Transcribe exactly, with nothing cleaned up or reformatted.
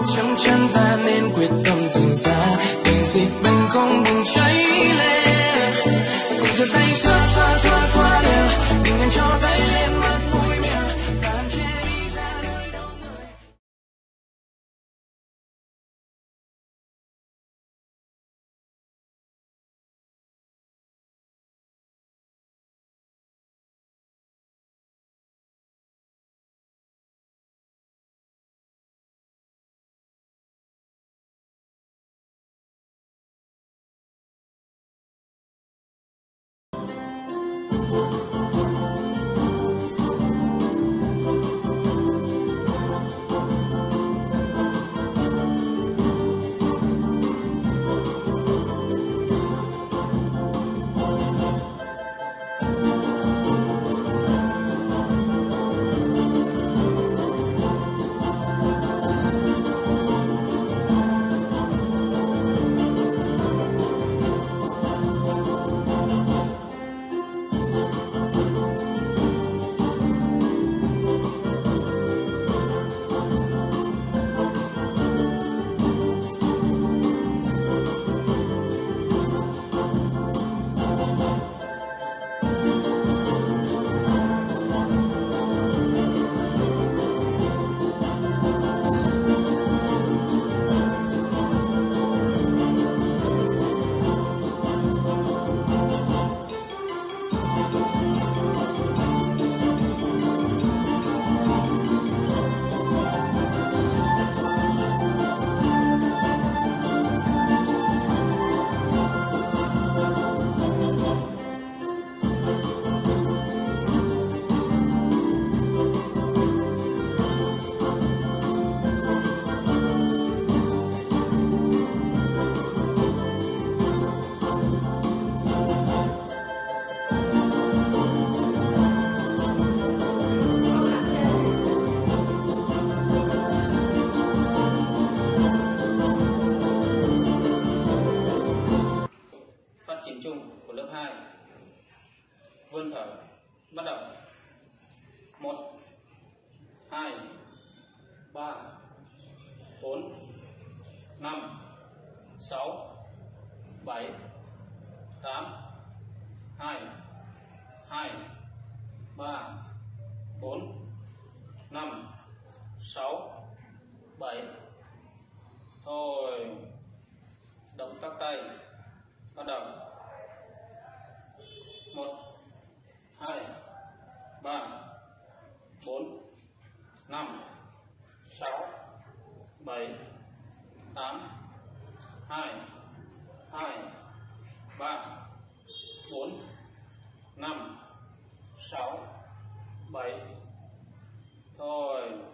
trong chân ta nên quyết tâm từ xa để dịch bệnh không bùng cháy lên. Cùng giơ tay xoa xoa xoa xoa đều, đừng nên cho tay lên mất mũi miệng, ta hạn chế đi ra nơi đông người. Chung của lớp hai. Vươn thở, bắt đầu. Một, hai, ba, bốn, năm, sáu, bảy, tám, hai, hai, ba, bốn, năm, sáu, bảy. Thôi, động tác tay, bắt đầu. Một, hai, ba, bốn, năm, sáu, bảy, tám, hai, hai, ba, bốn, năm, sáu, bảy. Thôi.